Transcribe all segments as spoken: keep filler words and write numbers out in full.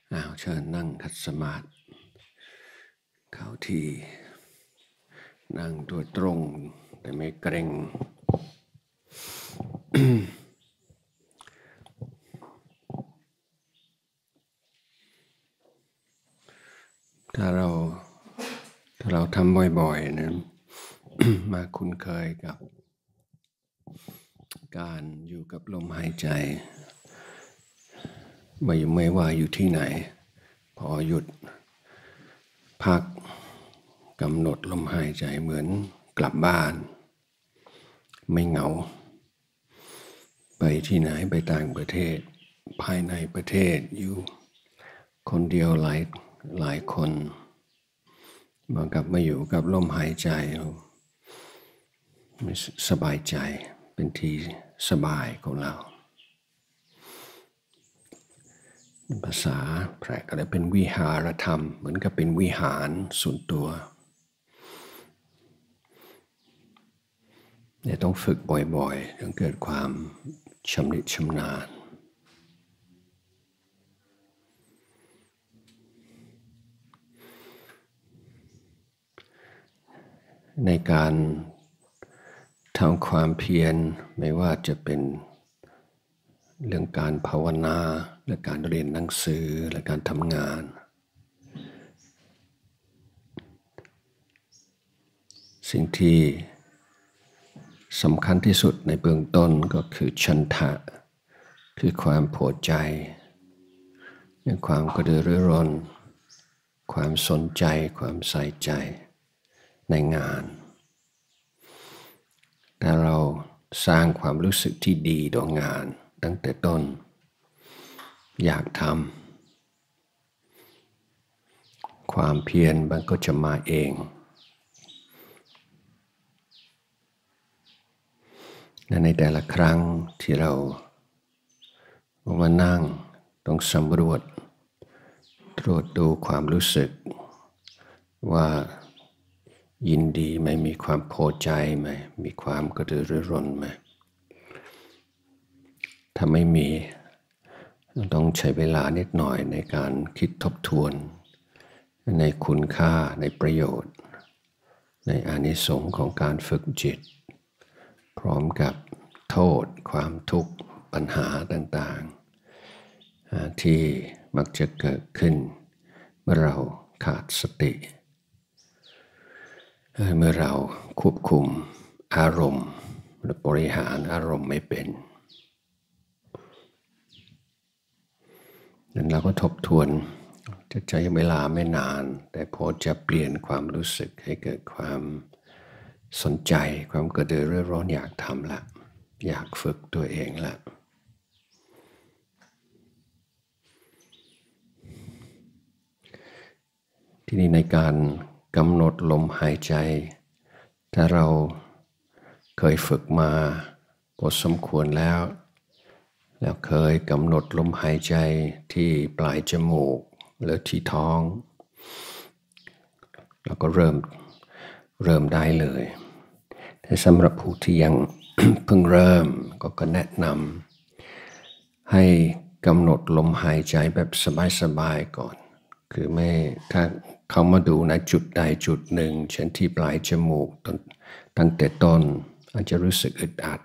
อ้าวเชิญนั่งคัดสมาธิเข้าที่นั่งตัวตรงแต่ไม่เกร็ง ถ้าเราถ้าเราทำบ่อยๆนะ มาคุ้นเคยกับการอยู่กับลมหายใจไม่ไม่ว่าอยู่ที่ไหนพอหยุดพักกำหนดลมหายใจเหมือนกลับบ้านไม่เหงาไปที่ไหนไปต่างประเทศภายในประเทศอยู่คนเดียวหลายหลายคนมากลับมาอยู่กับลมหายใจสบายใจเป็นที่สบายของเราภาษาแพร่ก็ได้เป็นวิหารธรรมเหมือนกับเป็นวิหารส่วนตัวเนี่ยต้องฝึกบ่อยๆจนเกิดความชำนิชำนาญในการทำความเพียรไม่ว่าจะเป็นเรื่องการภาวนาและการเรียนหนังสือและการทำงานสิ่งที่สำคัญที่สุดในเบื้องต้นก็คือฉันทะคือความพอใจความกระตือรือร้นความสนใจความใส่ใจในงานถ้าเราสร้างความรู้สึกที่ดีต่องานตั้งแต่ต้นอยากทำความเพียรมันก็จะมาเองและในแต่ละครั้งที่เรามานั่งต้องสำรวจตรวจดูความรู้สึกว่ายินดีไหมมีความพอใจไหมมีความกระตือรือร้นไหมถ้าไม่มีต้องใช้เวลานิดหน่อยในการคิดทบทวนในคุณค่าในประโยชน์ในอานิสงส์ของการฝึกจิตพร้อมกับโทษความทุกข์ปัญหาต่างๆที่มักจะเกิดขึ้นเมื่อเราขาดสติเมื่อเราควบคุมอารมณ์และบริหารอารมณ์ไม่เป็นนั้นเราก็ทบทวนจะใช้เวลาไม่นานแต่พอจะเปลี่ยนความรู้สึกให้เกิดความสนใจความกระตือรือร้นอยากทำละอยากฝึกตัวเองละที่นี่ในการกำหนดลมหายใจถ้าเราเคยฝึกมาพอสมควรแล้วแล้วเคยกำหนดลมหายใจที่ปลายจมูกหรือที่ท้องเราก็เริ่มเริ่มได้เลยแต่สำหรับผู้ที่ยัง เพิ่งเริ่มก็ก็แนะนำให้กำหนดลมหายใจแบบสบายๆก่อนคือไม่ถ้าเข้ามาดูในจุดใดจุดหนึ่งเช่นที่ปลายจมูกตั้งแต่ต้นอาจจะรู้สึกอึดอัด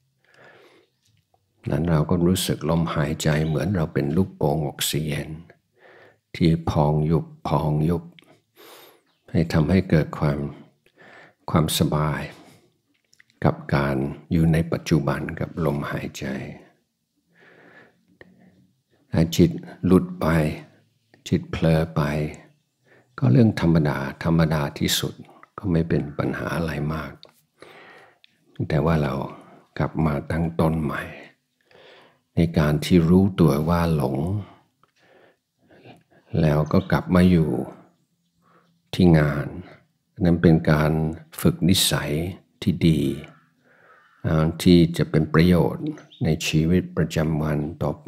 นั้นเราก็รู้สึกลมหายใจเหมือนเราเป็นลูกโป่งออกซิเจนที่พองยุบพองยุบให้ทำให้เกิดความความสบายกับการอยู่ในปัจจุบันกับลมหายใจถ้าจิตหลุดไปจิตเผลอไปก็เรื่องธรรมดาธรรมดาที่สุดก็ไม่เป็นปัญหาอะไรมากแต่ว่าเรากลับมาตั้งต้นใหม่ในการที่รู้ตัวว่าหลงแล้วก็กลับมาอยู่ที่งานนั้นเป็นการฝึกนิสัยที่ดีที่จะเป็นประโยชน์ในชีวิตประจำวันต่อไป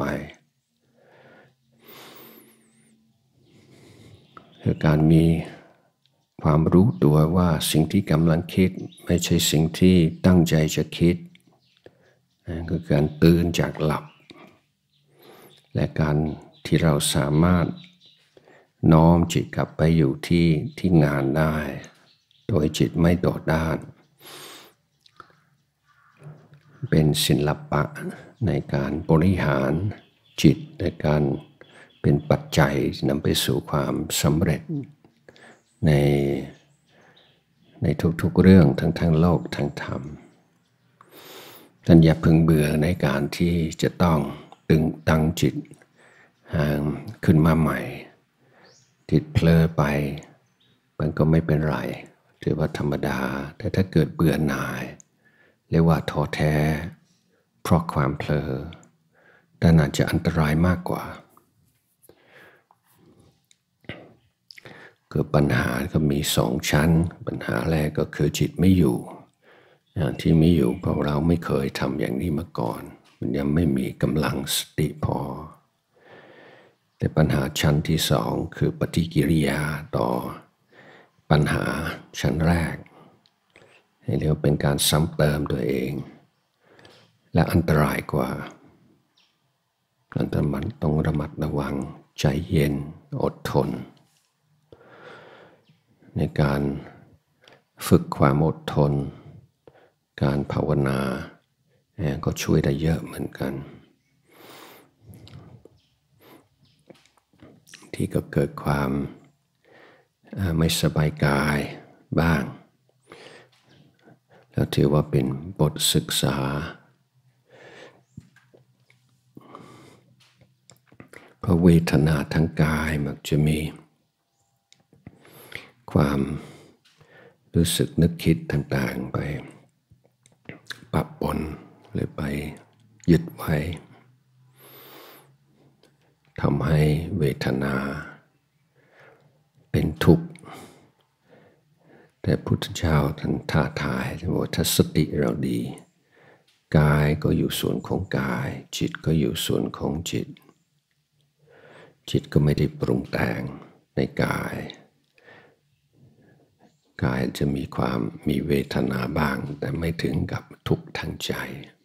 คือการมีความรู้ตัวว่าสิ่งที่กำลังคิดไม่ใช่สิ่งที่ตั้งใจจะคิดคือการตื่นจากหลับและการที่เราสามารถน้อมจิตกลับไปอยู่ที่ที่งานได้โดยจิตไม่โดดด้านเป็นศิลปะในการบริหารจิตในการเป็นปัจจัยนำไปสู่ความสำเร็จในในทุกๆเรื่องทั้งทั้งโลกทั้งธรรมท่านอย่าพึงเบื่อในการที่จะต้องตึงตั้งจิตขึ้นมาใหม่ติดเพลอไปมันก็ไม่เป็นไรถือว่าธรรมดาแต่ถ้าเกิดเบื่อหน่ายเรียกว่าท้อแท้เพราะความเพลอแต่อาจจะอันตรายมากกว่าคือปัญหาก็มีสองชั้นปัญหาแรกก็คือจิตไม่อยู่อย่างที่ไม่อยู่เพราะเราไม่เคยทำอย่างนี้มาก่อนมันยังไม่มีกำลังสติพอแต่ปัญหาชั้นที่สองคือปฏิกิริยาต่อปัญหาชั้นแรกให้เรียกว่าเป็นการซ้ำเติมตัวเองและอันตรายกว่าอันตรายต้องระมัดระวังใจเย็นอดทนในการฝึกความอดทนการภาวนาก็ช่วยได้เยอะเหมือนกันที่ก็เกิดความไม่สบายกายบ้างแล้วถือว่าเป็นบทศึกษาเพราะเวทนาทางกายมักจะมีความรู้สึกนึกคิดต่างๆไปปะปนหรือไปยึดไว้ทำให้เวทนาเป็นทุกข์แต่พุทธเจ้าท่านท้าทายว่าถ้าสติเราดีกายก็อยู่ส่วนของกายจิตก็อยู่ส่วนของจิตจิตก็ไม่ได้ปรุงแต่งในกายกายจะมีความมีเวทนาบ้างแต่ไม่ถึงกับทุกข์ทางใจ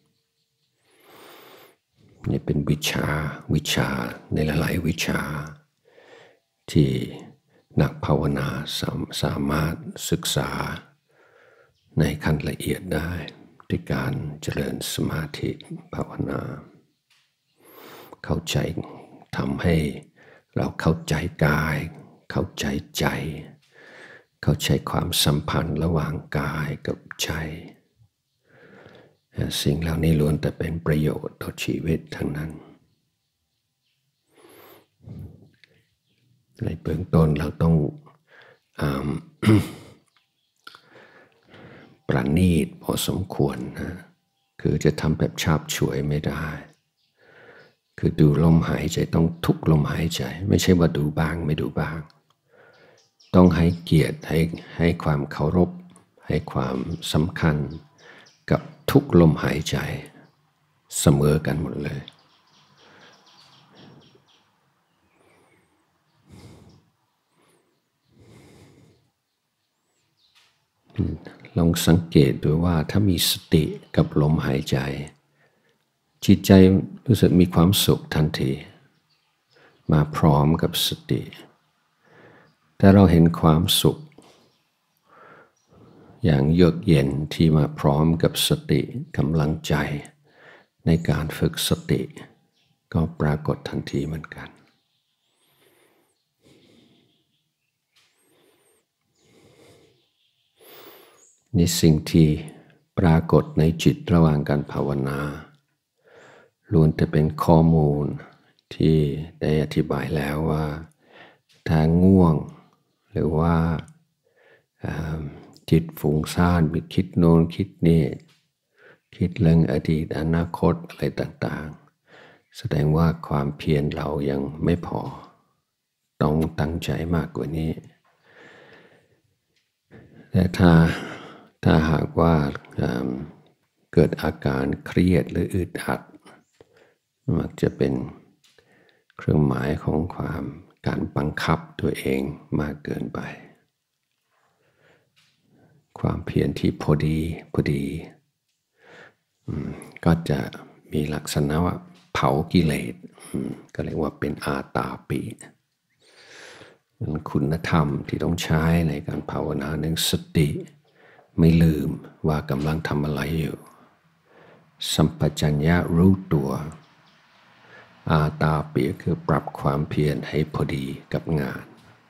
นี่เป็นวิชาวิชาในหลายๆวิชาที่นักภาวนาสาสามารถศึกษาในขั้นละเอียดได้ด้วยการเจริญสมาธิภาวนาเข้าใจทำให้เราเข้าใจกายเข้าใจใจเข้าใจความสัมพันธ์ระหว่างกายกับใจสิ่งเหล่านี้ล้วนแต่เป็นประโยชน์ต่อชีวิตทั้งนั้นในเบื้องต้นเราต้อง ประณีตพอสมควรนะคือจะทำแบบฉาบฉวยไม่ได้คือดูลมหายใจต้องทุกลมหายใจไม่ใช่ว่าดูบ้างไม่ดูบ้างต้องให้เกียรติให้ให้ความเคารพให้ความสำคัญกับทุกลมหายใจเสมอกันหมดเลยลองสังเกตดูว่าถ้ามีสติกับลมหายใจจิตใจรู้สึกมีความสุขทันทีมาพร้อมกับสติแต่เราเห็นความสุขอย่างเยือกเย็นที่มาพร้อมกับสติกำลังใจในการฝึกสติก็ปรากฏทันทีเหมือนกันนี่สิ่งที่ปรากฏในจิตระหว่างการภาวนาล้วนแต่เป็นข้อมูลที่ได้อธิบายแล้วว่าถ้าง่วงหรือว่าจิตฟุ้งซ่านไปคิดโน้นคิดนี่คิดเรื่องอดีตอนาคตอะไรต่างๆแสดงว่าความเพียรเรายังไม่พอต้องตั้งใจมากกว่านี้แต่ถ้าถ้าหากว่าเกิดอาการเครียดหรืออึดอัดมักจะเป็นเครื่องหมายของความการบังคับตัวเองมากเกินไปความเพียรที่พอดีพอดีก็จะมีลักษณะว่าเผากิเลสก็เรียกว่าเป็นอาตาปิคุณธรรมที่ต้องใช้ในการภาวนาหนึ่งสติไม่ลืมว่ากำลังทำอะไรอยู่สัมปชัญญะรู้ตัวอาตาปิคือปรับความเพียรให้พอดีกับงาน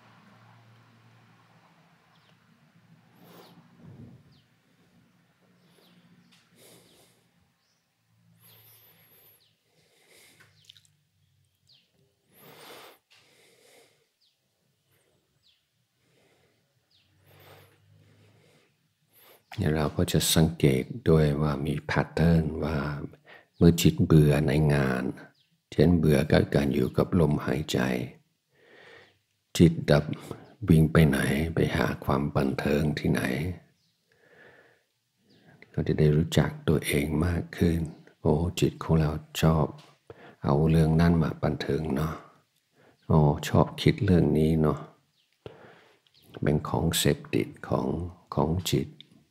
เราก็จะสังเกตด้วยว่ามีแพทเทิร์นว่าเมื่อจิตเบื่อในงานเช่นเบื่อกับการอยู่กับลมหายใจจิตดับวิ่งไปไหนไปหาความบันเทิงที่ไหนเราจะได้รู้จักตัวเองมากขึ้นโอ้จิตของเราชอบเอาเรื่องนั้นมาบันเทิงเนาะโอ้ชอบคิดเรื่องนี้เนาะเป็นของเสพติดของของจิต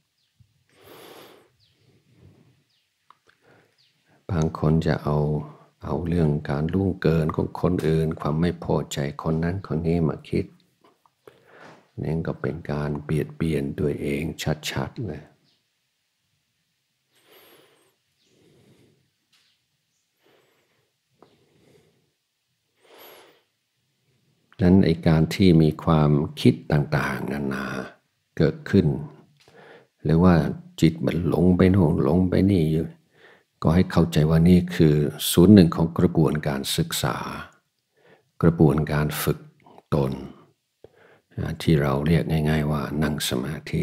บางคนจะเอาเอาเรื่องการล่วงเกินของคนอื่นความไม่พอใจคนนั้นคนนี้มาคิดนี่ก็เป็นการเบียดเบียนตัวเองชัดๆเลยนั้นไอการที่มีความคิดต่างๆนานาเกิดขึ้นหรือว่าจิตมันหลงไปโน่นหลงไปนี่อยู่ก็ให้เข้าใจว่านี่คือศูนย์หนึ่งของกระบวนการศึกษากระบวนการฝึกตนที่เราเรียกง่ายๆว่านั่งสมาธิ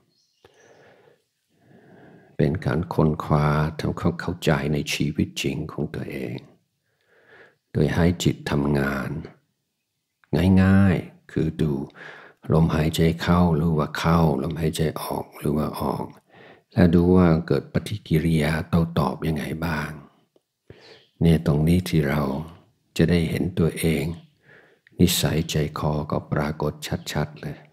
เป็นการค้นคว้าทำความเข้าใจในชีวิตจริงของตัวเองโดยให้จิตทำงานง่ายๆคือดูลมหายใจเข้าหรือว่าเข้าลมหายใจออกหรือว่าออกแล้วดูว่าเกิดปฏิกิริยาโต้ตอบยังไงบ้างเนี่ยตรงนี้ที่เราจะได้เห็นตัวเองนิสัยใจคอก็ปรากฏชัดๆเลย